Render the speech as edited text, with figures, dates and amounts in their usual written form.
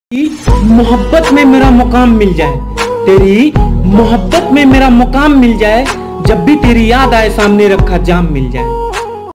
मोहब्बत में मेरा मुकाम मिल जाए, तेरी मोहब्बत में मेरा मुकाम मिल जाए, जब भी तेरी याद आए सामने रखा जाम मिल जाए।